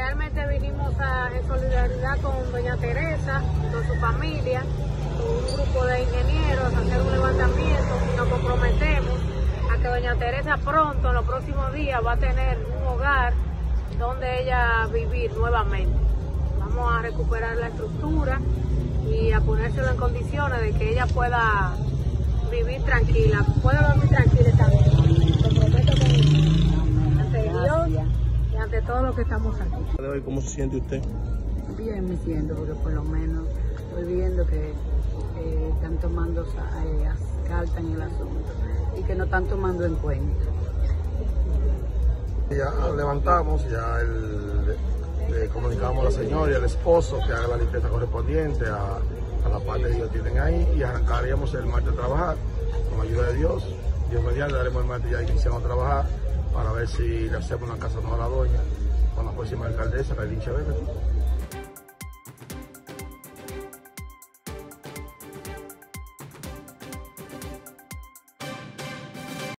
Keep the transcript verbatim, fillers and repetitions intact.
realmente vinimos a, en solidaridad con doña Teresa, con su familia, con un grupo de ingenieros, a hacer un levantamiento y nos comprometemos a que doña Teresa pronto, en los próximos días, va a tener un hogar donde ella vivir nuevamente. Vamos a recuperar la estructura y a ponérselo en condiciones de que ella pueda vivir tranquila, pueda dormir tranquila también. Me comprometo con ante Dios y ante todo lo que estamos aquí. ¿Cómo se siente usted? Bien me siento, porque por lo menos estoy viendo que eh, están tomando eh, carta en el asunto y que no están tomando en cuenta. Ya levantamos, ya el, le comunicamos a la señora y al esposo que haga la limpieza correspondiente a, a la parte que ellos tienen ahí y arrancaríamos el martes a trabajar con ayuda de Dios. Dios mediante daremos el martes ya iniciamos a trabajar para ver si le hacemos una casa nueva a la doña con la próxima alcaldesa, la Lincha Verde.